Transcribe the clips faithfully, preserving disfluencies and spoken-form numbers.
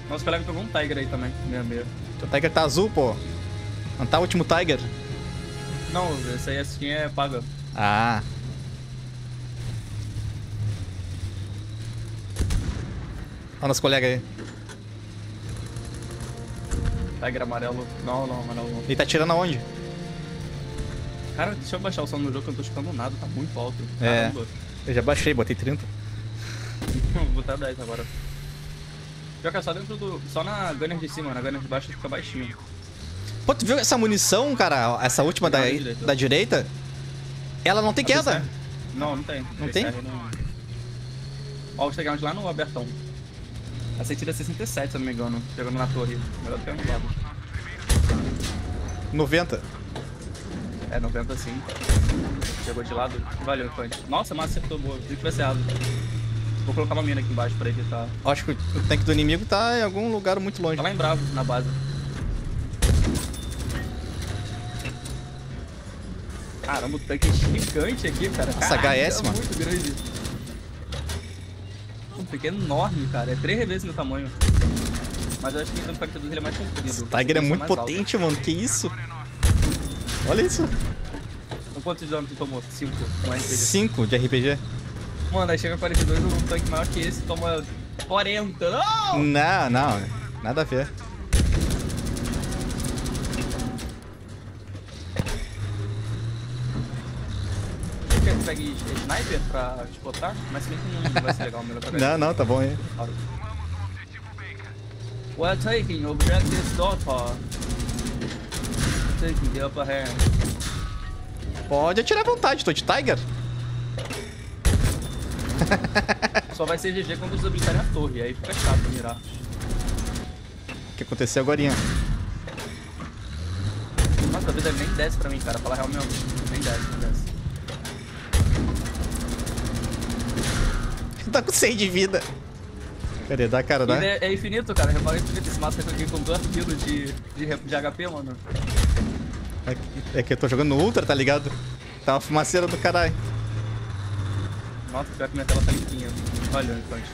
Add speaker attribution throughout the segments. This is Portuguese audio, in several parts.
Speaker 1: Nosso colega pegou um Tiger aí também, meia meia.
Speaker 2: O Tiger tá azul, pô. Não tá o último Tiger?
Speaker 1: Não, essa aí a skin é paga.
Speaker 2: Ah. Olha nosso colega aí.
Speaker 1: Tiger amarelo. Não, não, amarelo não.
Speaker 2: Ele tá tirando aonde?
Speaker 1: Cara, deixa eu baixar o som no jogo que eu não tô escutando nada, tá muito alto.
Speaker 2: É.
Speaker 1: Caramba.
Speaker 2: Eu já baixei, botei trinta.
Speaker 1: Vou botar dez agora. Pior que é só dentro do... Só na gunner de cima, na gunner de baixo fica baixinho.
Speaker 2: Pô, tu viu essa munição, cara? Essa última da,
Speaker 1: da direita.
Speaker 2: da direita? Ela não tem
Speaker 1: A
Speaker 2: queda.
Speaker 1: P C R? Não, não tem.
Speaker 2: Não
Speaker 1: P C
Speaker 2: tem?
Speaker 1: R Não... Ó, os T Gs lá no abertão. Essa aí tira sessenta e sete, se eu não me engano. Pegando na torre. Melhor do que no lado.
Speaker 2: noventa.
Speaker 1: É, noventa sim. Chegou de lado. Valeu, Infante. Nossa, mas acertou, boa. Vi que tivesse errado. Vou colocar uma mina aqui embaixo pra evitar.
Speaker 2: Acho que o tanque do inimigo tá em algum lugar muito longe.
Speaker 1: Tá lá em Bravo, na base. Caramba, o tanque é gigante aqui, cara.
Speaker 2: Nossa,
Speaker 1: Caraca,
Speaker 2: H S,
Speaker 1: é
Speaker 2: mano.
Speaker 1: muito grande. O tanque é enorme, cara. É três vezes meu tamanho. Mas eu acho que o impacto dele é mais comprido.
Speaker 2: Esse Tiger é muito potente, mano. Que isso? Olha isso.
Speaker 1: Um quanto de dano tu tomou? cinco com R P G.
Speaker 2: cinco de R P G.
Speaker 1: Mano, aí chega quarenta e dois, um tanque maior que esse toma quarenta. Não!
Speaker 2: Não, não. Nada a ver.
Speaker 1: Quer que tu pegue sniper pra te botar? Mas se bem que não vai ser legal, melhor pegar.
Speaker 2: Não, não, tá bom aí.
Speaker 1: We're taking objective daughter. Taking the upper hand.
Speaker 2: Pode atirar à vontade, tô de Tiger.
Speaker 1: Só vai ser G G quando eles habilitarem a torre, aí fica chato mirar.
Speaker 2: O que aconteceu agorinha?
Speaker 1: Nossa, a vida nem desce pra mim, cara. Fala real mesmo. Nem desce, nem desce.
Speaker 2: Tá com cem de vida. Cadê? Dá, cara, dá.
Speaker 1: Ele é, é infinito, cara. Repara infinito. Esse mapa aqui com dois quilos de, de, de H P, mano.
Speaker 2: É que, é que eu tô jogando no Ultra, tá ligado? Tá uma fumaceira do caralho.
Speaker 1: Nossa, pior que minha tela tá limpinha. Olha o infante.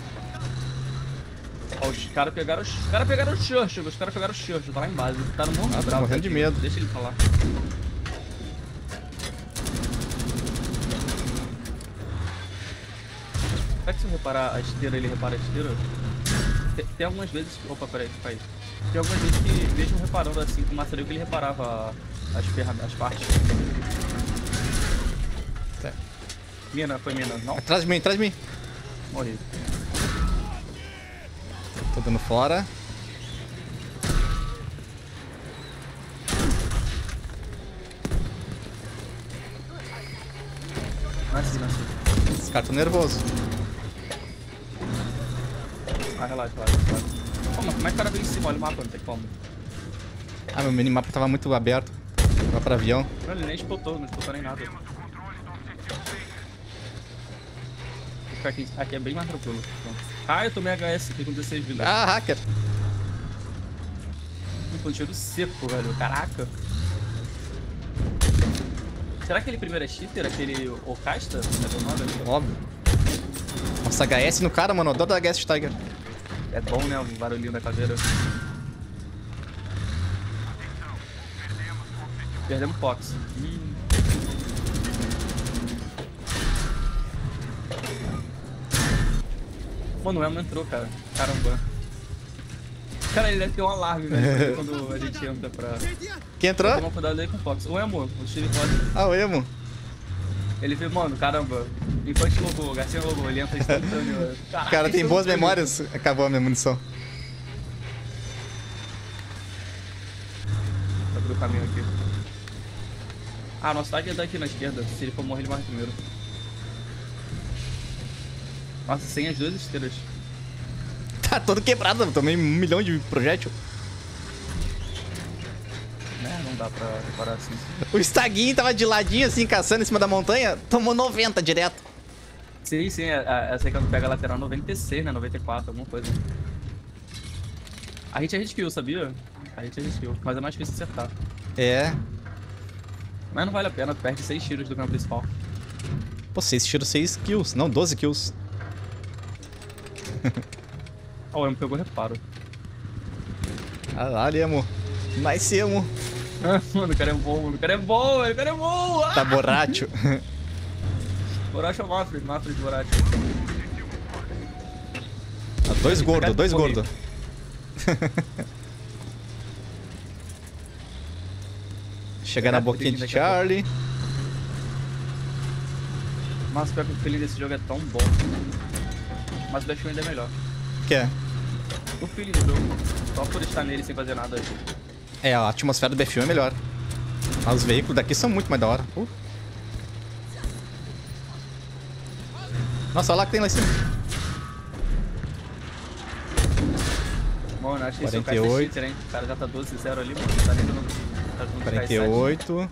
Speaker 1: Ó, os caras pegaram os. Os caras pegaram o Churchill, os caras pegaram o Churchill, tá lá em base. Tá no mundo
Speaker 2: Ah, tô
Speaker 1: bravo.
Speaker 2: morrendo
Speaker 1: aqui.
Speaker 2: de medo.
Speaker 1: Deixa ele falar. Será que se eu reparar a esteira, ele repara a esteira? Tem, tem algumas vezes. Opa, peraí, cai. Tem algumas vezes que, mesmo reparando assim com o Master que ele reparava as ferramentas, as partes.
Speaker 2: Tá.
Speaker 1: Mina, foi mina, não?
Speaker 2: Atrás de mim, atrás de mim.
Speaker 1: Morri.
Speaker 2: Tô dando fora.
Speaker 1: Nasci, nasci.
Speaker 2: Esse cara tá nervoso.
Speaker 1: Ah, relaxa, relaxa, relaxa. Pô, mas como é que o cara veio em cima? Olha o mapa, não tem como.
Speaker 2: Ah, meu minimapa tava muito aberto. Vai pra avião.
Speaker 1: Não, ele nem spotou, não spotou nem nada. Vou ficar aqui, aqui é bem mais tranquilo. Ah, eu tomei H S, fiquei com dezesseis vidas.
Speaker 2: Ah, hacker.
Speaker 1: Foi um tiro seco, velho. Caraca. Será que ele primeiro é cheater? Aquele Ocasta? É o nome?
Speaker 2: Óbvio. Nossa, H S no cara, mano. Eu adoro H S de Tiger.
Speaker 1: É bom, né? O barulhinho da cadeira. Perdemos Fox. Hum. Mano, o Emo entrou, cara. Caramba. Cara, ele deve ter um alarme, velho, quando a gente entra pra...
Speaker 2: Quem entrou?
Speaker 1: Tomar cuidado aí com o Fox. O Emo, o Steve Fox.
Speaker 2: Ah, o Emo.
Speaker 1: Ele viu, mano, caramba. Infante logou, Garcia logou, ele entra instantâneo.
Speaker 2: O cara tem boas memórias. Acabou a minha munição.
Speaker 1: Abriu o caminho aqui. Ah, nosso tag é daqui na esquerda. Se ele for morrer, ele morre primeiro. Nossa, sem as duas esteiras.
Speaker 2: Tá todo quebrado. Eu tomei um milhão de projétil.
Speaker 1: Né, não dá pra reparar assim.
Speaker 2: O Staguinho tava de ladinho assim, caçando em cima da montanha. Tomou noventa direto.
Speaker 1: Sim, sim, a- a- essa aí quando pega a lateral noventa e seis, né? noventa e quatro, alguma coisa. A gente é hit kill, sabia? A gente é hit kill, mas é mais difícil acertar.
Speaker 2: É.
Speaker 1: Mas não vale a pena, tu perde seis tiros do campo principal.
Speaker 2: Pô, seis tiros, seis kills. Não, doze kills.
Speaker 1: Ó, Oh, ele me pegou reparo.
Speaker 2: Ah lá, Lemo. Nice, Emo.
Speaker 1: Mano, o cara é bom, mano. O cara é bom, o cara é bom. Ah!
Speaker 2: Tá borracho.
Speaker 1: Borracho é o Mafred, Mafred borracho.
Speaker 2: Ah, dois gordos, dois gordos. Chegar na boquinha de Charlie.
Speaker 1: Nossa, pior que o feeling desse jogo é tão bom. Mas o Dash ainda é melhor.
Speaker 2: O que é?
Speaker 1: O feeling do jogo, só por estar nele sem fazer nada.
Speaker 2: É, a atmosfera do B F um é melhor. Os veículos daqui são muito mais da hora. Uh. Nossa, olha lá que tem lá em cima.
Speaker 1: Mano, acho que esse é o
Speaker 2: quarenta e oito.
Speaker 1: cara, hein? O cara já tá doze a zero ali, mano. Tá tentando, tá tentando
Speaker 2: quarenta e oito.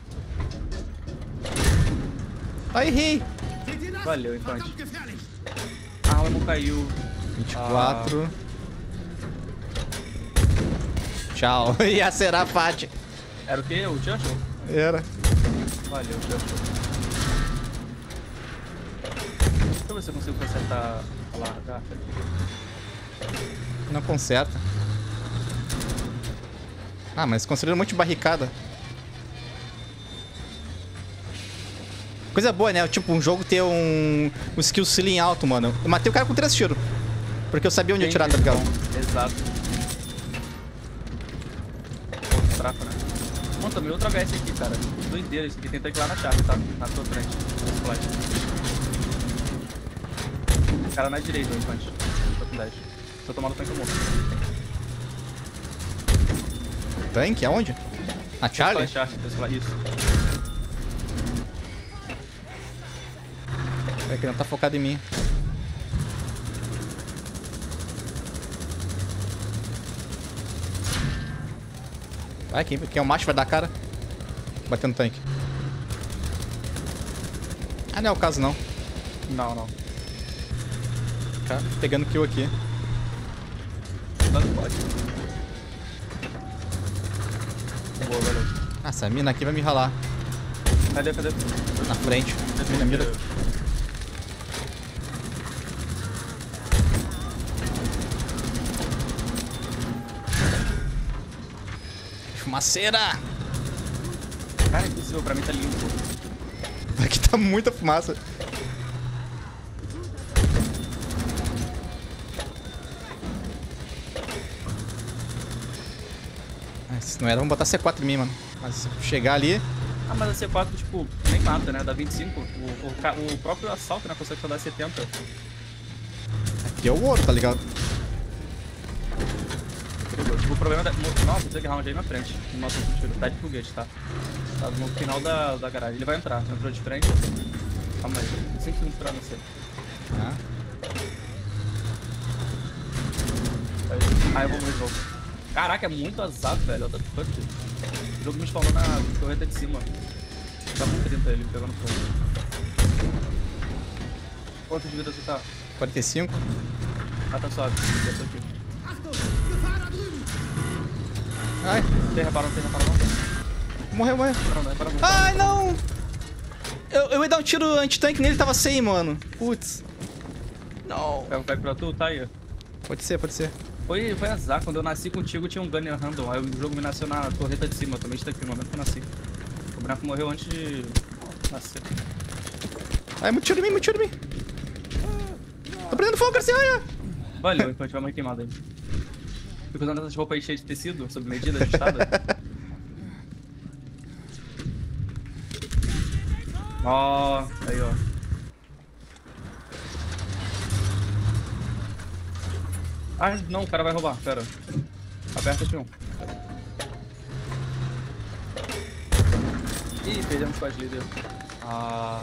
Speaker 2: Ai, errei.
Speaker 1: Valeu, Infante. Ah, o Emo caiu.
Speaker 2: vinte e quatro. Ah. Tchau. Ia ser a Fati.
Speaker 1: Era o quê? O Churchill?
Speaker 2: Era.
Speaker 1: Valeu, Churchill. Deixa eu ver se eu consigo consertar a largata.
Speaker 2: Não conserta. Ah, mas construíram um monte de barricada. Coisa boa, né? Tipo, um jogo ter um, um skill ceiling alto, mano. Eu matei o cara com três tiros. Porque eu sabia onde atirar, tá ligado?
Speaker 1: Exato. Outro fraco, né? Mano, também outro H S aqui, cara. Doideira isso aqui. Tenta ir lá na chave, tá? Na sua frente. O cara na direita, o Infante. Tô com dez. Se eu tomar no tanque, eu morro.
Speaker 2: Tanque? Aonde? Na Charlie?
Speaker 1: Isso.
Speaker 2: É que não tá focado em mim. Vai, quem, quem é o macho vai dar a cara. Batendo tanque. Ah, não é o caso, não.
Speaker 1: Não, não.
Speaker 2: Tá pegando kill aqui.
Speaker 1: Não pode. Boa, valeu.
Speaker 2: Ah, essa mina aqui vai me ralar.
Speaker 1: Cadê, cadê?
Speaker 2: Na frente. Mira, mira. Fumaceira!
Speaker 1: Cara, é impossível, pra mim tá limpo.
Speaker 2: Aqui tá muita fumaça. Ah, se não era, vamos botar C quatro em mim, mano. Mas se chegar ali...
Speaker 1: Ah, mas a C quatro, tipo, nem mata, né? Dá vinte e cinco. O, o, o próprio assalto, né? Consegue só dar setenta.
Speaker 2: Aqui é o ouro, tá ligado?
Speaker 1: Tipo, o problema da... Nossa, tem que round aí na frente. No nosso tiro. Tá de foguete, tá? Tá no final da, da garagem. Ele vai entrar. Entrou de frente. Calma aí. cinco segundos pra você.
Speaker 2: Ah.
Speaker 1: Aí eu vou morrer de novo. Caraca, é muito azar, velho. What the fuck? O jogo me spawnou na torreta de cima. Tá com trinta ele, pegando fogo. Quantas vidas você tá?
Speaker 2: quarenta e cinco.
Speaker 1: Ah, tá suave. Eu tô aqui.
Speaker 2: Ai.
Speaker 1: Não tem reparo, não tem reparo, não.
Speaker 2: Morreu, morreu.
Speaker 1: Não, não, reparo, não.
Speaker 2: Ai, não! Eu, eu ia dar um tiro anti-tanque nele, tava sem, mano. Putz. Não.
Speaker 1: Pega o pack pra tu, tá aí.
Speaker 2: Pode ser, pode ser.
Speaker 1: Foi, foi azar, quando eu nasci contigo tinha um gunner random, aí o jogo me nasceu na torreta de cima, eu também aqui no momento que eu nasci. O boneco morreu antes de nascer.
Speaker 2: Ai, muito tiro em mim, muito tiro em mim. Tô prendendo fogo, Garcia, ai, ai.
Speaker 1: Valeu, enquanto tiver mais queimado aí. Fico usando essas roupas aí cheias de tecido, sob medida ajustada. Ó, aí ó. Ah, não, o cara vai roubar, pera. Aperta F um. Ih, perdemos o squad leader. Ah.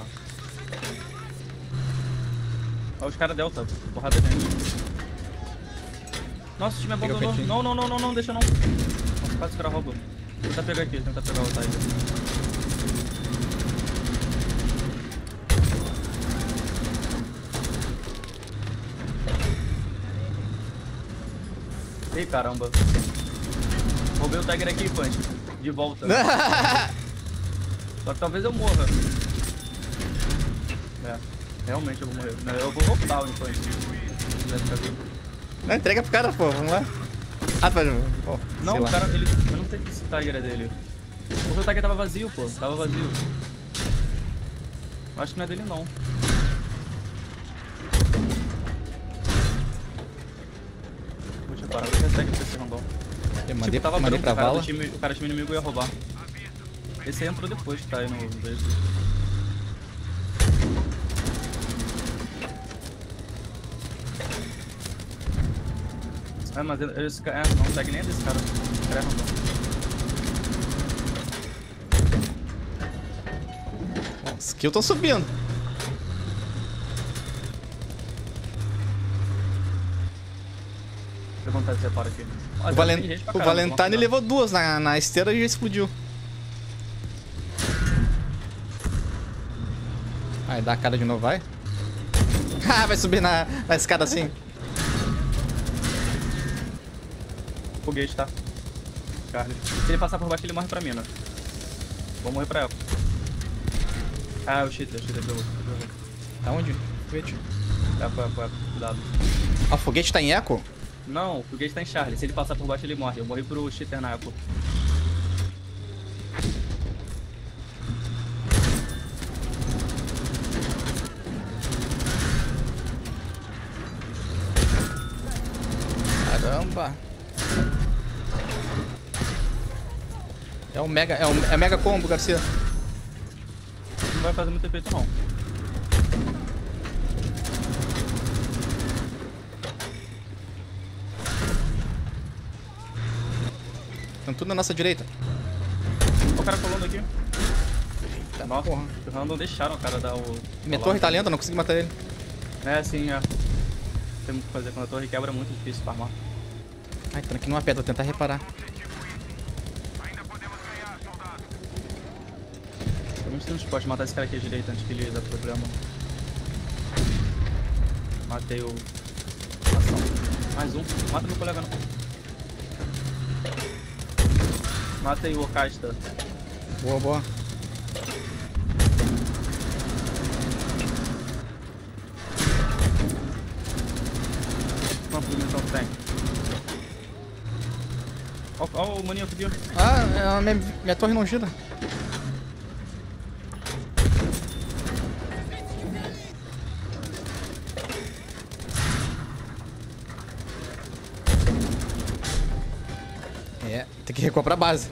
Speaker 1: Olha os caras Delta, porrada de gente. Nossa, o time abandonou. Não, não, não, não, não, deixa não. Nossa, quase os caras roubam. Tenta pegar aqui, tenta pegar o Tiger. Ei, caramba. Roubei o Tiger aqui, Punch. De volta. Né? Só que talvez eu morra. É, realmente eu vou morrer. Eu vou voltar o Infante. Se quiser ficar vivo.
Speaker 2: Não, entrega pro cara, pô. Vamos lá. Ah, pode. Oh,
Speaker 1: Não, o cara, ele... Eu não sei se esse Tiger é dele. Porque o Tiger tava vazio, pô. Tava vazio. Eu acho que não é dele, não. Deixa eu parar. Eu consegue pra esse random.
Speaker 2: Eu mandei,
Speaker 1: Tipo, tava
Speaker 2: mandei
Speaker 1: branco,
Speaker 2: pra
Speaker 1: o cara
Speaker 2: vala.
Speaker 1: do time, o cara do time inimigo ia roubar. Esse aí entrou depois, tá aí no beijo. É, mas esse cara, é, não segue nem desse cara. Esse cara é random.
Speaker 2: Os kills estão subindo.
Speaker 1: Deixa eu vontade de reparo aqui. Ah,
Speaker 2: O,
Speaker 1: tem
Speaker 2: Valen...
Speaker 1: gente pra
Speaker 2: o
Speaker 1: caramba,
Speaker 2: Valentine
Speaker 1: vamos
Speaker 2: levou duas na, na esteira e já explodiu. Vai dar a cara de novo, vai. Ah, vai subir na, na escada assim.
Speaker 1: Foguete, tá? Carlos. Se ele passar por baixo, ele morre pra mina. Vou morrer pra ela. Ah, o cheater, o cheater pegou.
Speaker 2: Tá onde? Foguete.
Speaker 1: É, foi, foi, cuidado.
Speaker 2: Ah, o foguete tá em eco?
Speaker 1: Não, o foguete tá em Charlie. Se ele passar por baixo, ele morre. Eu morri pro cheater na Echo.
Speaker 2: Caramba. É um mega, é um é mega combo, Garcia.
Speaker 1: Não vai fazer muito efeito, não.
Speaker 2: Estão tudo na nossa direita.
Speaker 1: Olha o cara colando aqui.
Speaker 2: Tá,
Speaker 1: Nossa,
Speaker 2: porra.
Speaker 1: o random deixaram o cara dar o...
Speaker 2: Minha torre tá lenta, não consegui matar ele.
Speaker 1: É, sim, é. Tem muito o que fazer. Quando a torre quebra é muito difícil farmar.
Speaker 2: Ai, tô aqui numa pedra, vou tentar reparar.
Speaker 1: Pelo menos tem uns postos. Matar esse cara aqui à direita antes que ele dê problema. Matei o... Ação. Mais um. Mata meu colega, não. Matei o Okasta.
Speaker 2: Boa, boa.
Speaker 1: Quanto munição tem? Ó, ó o maninho aqui.
Speaker 2: Ah, minha, minha torre não gira. É, tem que recuar pra base.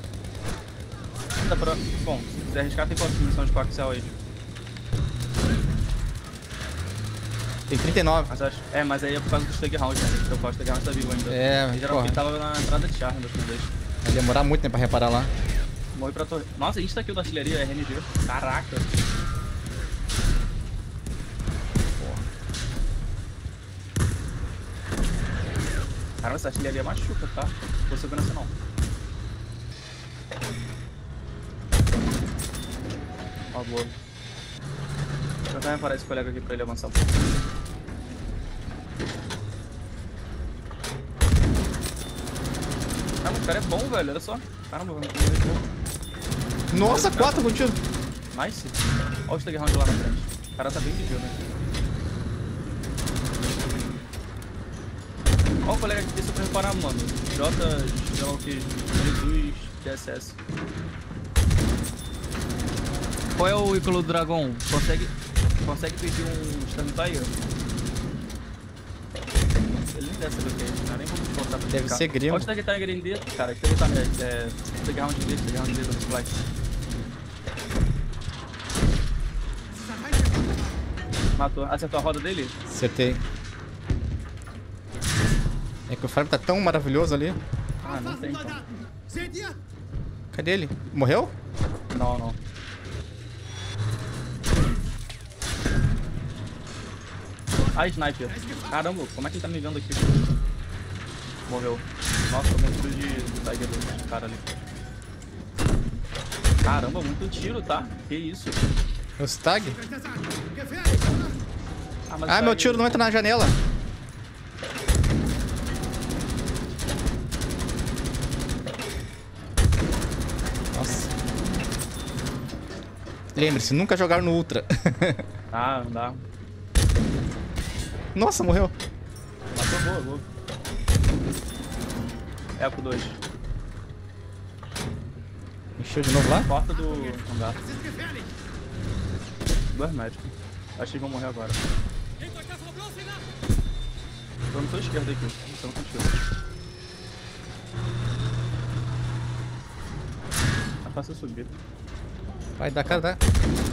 Speaker 1: Dá pra... Bom, se quiser arriscar, tem quantas munições de coaxial aí?
Speaker 2: Tem trinta e nove.
Speaker 1: Mas acho... É, mas aí é por causa do Stag Round, né? Porque o Stag Round tá vivo ainda.
Speaker 2: É,
Speaker 1: Em geral,
Speaker 2: porra.
Speaker 1: ele tava na entrada de Charme das vez.
Speaker 2: Vai demorar muito, né, pra reparar lá.
Speaker 1: Morri pra torre. Nossa, insta-kill da artilharia, R N G. Caraca. Caramba, essa artilharia machuca, tá? Não tô segurança não. Ó, boa. Deixa eu até reparar esse colega aqui pra ele avançar um pouco. Caramba, o cara é bom, velho. Olha só. Caramba, vai morrer de novo.
Speaker 2: Nossa, quatro contigo.
Speaker 1: Nice. Olha o Stag Round lá na frente. O cara tá bem vigiando, né? Olha o colega aqui que pra reparar, mano. J, sei lá o que, Jesus, D S S. Qual é o ícolo do dragão? Consegue, consegue pedir um Stun Tiger? Ele nem deve saber o que é isso, né? Nem vamos forçar pra
Speaker 2: Deve
Speaker 1: clicar.
Speaker 2: ser grimo.
Speaker 1: Olha o Stag Tiger em D, cara. Stag Tiger, é... Stag Round em D, Stag Round em D do Splash. Matou. Acertou a roda dele?
Speaker 2: Acertei. É que o farm tá tão maravilhoso ali.
Speaker 1: Ah, não tem então.
Speaker 2: Cadê ele? Morreu?
Speaker 1: Não, não. Ah, sniper. Caramba, como é que ele tá me vendo aqui? Morreu. Nossa, muito de, de Tiger do cara ali. Caramba, muito tiro, tá? Que isso?
Speaker 2: O Stag?
Speaker 1: Ah, mas
Speaker 2: Ah,
Speaker 1: o
Speaker 2: meu
Speaker 1: Stag-
Speaker 2: tiro não entra na janela. Nossa. Lembre-se, nunca jogar no Ultra.
Speaker 1: Ah, não dá.
Speaker 2: Nossa, morreu.
Speaker 1: Matou boa. Boa, boa. Eco dois.
Speaker 2: Encheu de novo lá?
Speaker 1: Porta do hangar. Dois médicos. Acho que eles vão morrer agora. Tô no teu esquerdo aqui. Tô contigo. É fácil subir.
Speaker 2: Vai, dá cara, dá.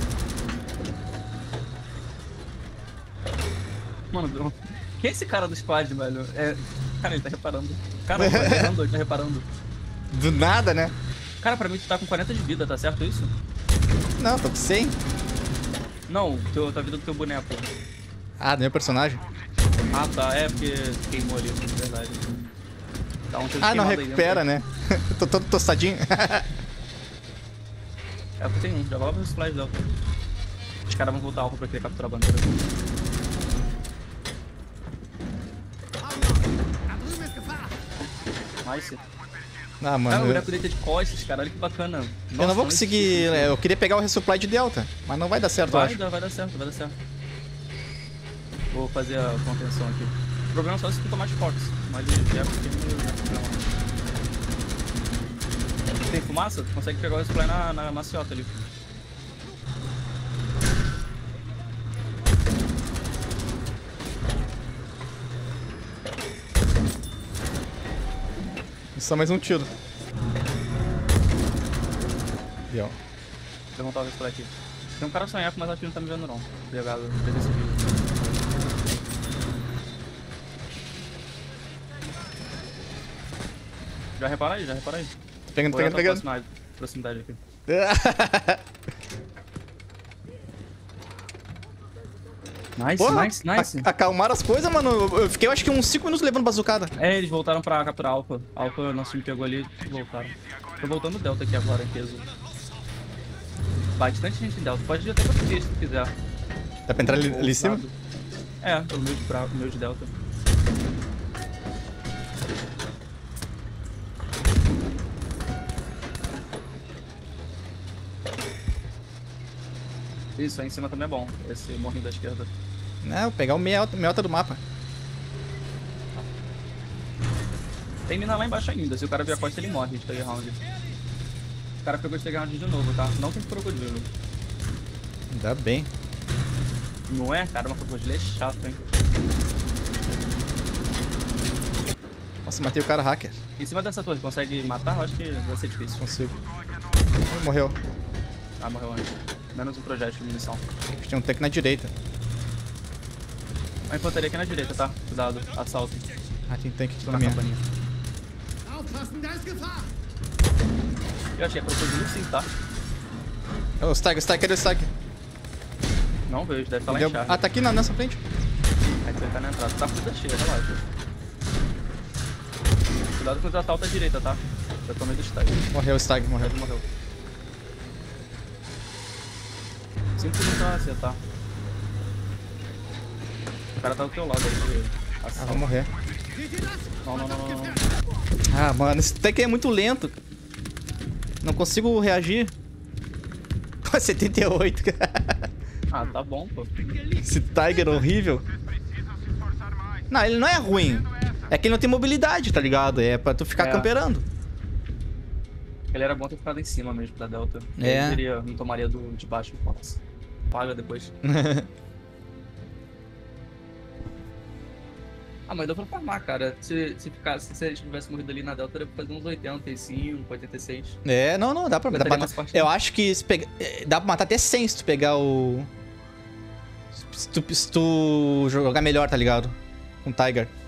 Speaker 1: Mano, Bruno. Quem é esse cara do squad, velho? É... Cara, ele tá reparando. Cara, ele tá reparando, ele tá reparando.
Speaker 2: Do nada, né?
Speaker 1: Cara, pra mim tu tá com quarenta de vida, tá certo isso?
Speaker 2: Não, tô com cem.
Speaker 1: Não, teu, tua vida do teu boneco.
Speaker 2: Ah, do meu personagem.
Speaker 1: Ah, tá. É porque queimou ali, é verdade. Tá um tiro de
Speaker 2: Ah, não
Speaker 1: queimado aí
Speaker 2: recupera,
Speaker 1: dentro.
Speaker 2: né? Tô todo tostadinho.
Speaker 1: É, porque tem um. Já logo os flash dela. Os caras vão voltar alvo pra querer capturar a bandeira. Nice.
Speaker 2: Ah,
Speaker 1: Ah,
Speaker 2: mano.
Speaker 1: o
Speaker 2: eu,
Speaker 1: boneco deita de costas, cara. Olha que bacana.
Speaker 2: eu não vou conseguir. é, Eu queria pegar o resupply de Delta, mas não vai dar certo, eu
Speaker 1: Vai
Speaker 2: acho.
Speaker 1: dar, vai dar certo, vai dar certo. Vou fazer a contenção aqui. O problema é só se tu tomar de Fox. Mas de Jeff aqui não é problema. Tem fumaça? Tu consegue pegar o resupply na, na maciota ali.
Speaker 2: Só mais um tiro. Deu.
Speaker 1: Vou levantar o resupply aqui. Tem um cara sonhar, mas acho que não tá me vendo não. Obrigado, fez esse vídeo. Já repara aí, já repara aí.
Speaker 2: Pegando,
Speaker 1: Vou olhar
Speaker 2: pegando,
Speaker 1: tua
Speaker 2: pegando.
Speaker 1: proximidade, proximidade aqui. Nice,
Speaker 2: Porra,
Speaker 1: nice, nice.
Speaker 2: a- acalmaram as coisas, mano. Eu fiquei, eu acho que uns cinco minutos levando bazucada.
Speaker 1: É, eles voltaram pra capturar a Alpha. A Alpha, nosso time pegou ali e voltaram. Tô voltando o Delta aqui agora, em peso. Bastante gente em Delta. Pode ir até pra três se tu quiser.
Speaker 2: Dá pra entrar ali, ali em cima?
Speaker 1: É, pelo meu de, bra... meu de Delta. Isso, aí em cima também é bom. Esse morrinho da esquerda.
Speaker 2: Não, vou pegar o meia alta, meia alta do mapa.
Speaker 1: Tem mina lá embaixo ainda. Se o cara vier a costa, ele morre de Stay Round. O cara pegou Stay Round de novo, tá? Não tem crocodilo.
Speaker 2: Ainda bem.
Speaker 1: Não é? Cara, uma crocodilo é chato, hein?
Speaker 2: Nossa, matei o cara hacker.
Speaker 1: Em cima dessa torre, consegue matar? Eu acho que vai ser difícil.
Speaker 2: Consigo. Morreu.
Speaker 1: Ah, morreu antes. Menos um projétil de munição.
Speaker 2: Tinha um tanque na direita.
Speaker 1: Uma infantaria aqui na direita, tá? Cuidado, assalto.
Speaker 2: Ah, tem tanque aqui
Speaker 1: Tô
Speaker 2: na
Speaker 1: na
Speaker 2: minha.
Speaker 1: campainha. Eu achei crocodilo sim, tá?
Speaker 2: Ô, o Stag, o Stag, cadê o Stag?
Speaker 1: Não vejo, deve estar lá
Speaker 2: Deu-
Speaker 1: em charge.
Speaker 2: Ah, tá aqui na nossa frente.
Speaker 1: Aí você tá na entrada. Tá fruta cheia, relaxa. Cuidado com os assaltos à direita, tá? Eu tomei do stag.
Speaker 2: Morreu o Stag, morreu.
Speaker 1: Ele morreu. cinco minutos pra acertar. O cara tá do teu lado aí.
Speaker 2: Ah,
Speaker 1: Assalto.
Speaker 2: vou morrer.
Speaker 1: Não, não, não, não, não.
Speaker 2: Ah, mano, esse tanque é muito lento. Não consigo reagir. setenta e oito, cara.
Speaker 1: Ah, tá bom, pô.
Speaker 2: Esse Tiger horrível. Não, ele não é ruim. É que ele não tem mobilidade, tá ligado? É pra tu ficar
Speaker 1: É.
Speaker 2: camperando.
Speaker 1: Ele era bom ter ficado em cima mesmo da Delta.
Speaker 2: É.
Speaker 1: Ele teria, não tomaria do de baixo. Fox. Paga depois. Ah, mas deu pra farmar, cara. Se, se, ficasse, se a gente tivesse morrido ali na Delta, daria pra fazer uns oitenta e cinco, oitenta e seis.
Speaker 2: É, não, não, dá pra, dá pra
Speaker 1: Aguentaria
Speaker 2: matar.
Speaker 1: umas partidas.
Speaker 2: Eu acho que se pega... é, dá pra matar até cem se tu pegar o... Se tu, se tu jogar melhor, tá ligado? Com o Tiger.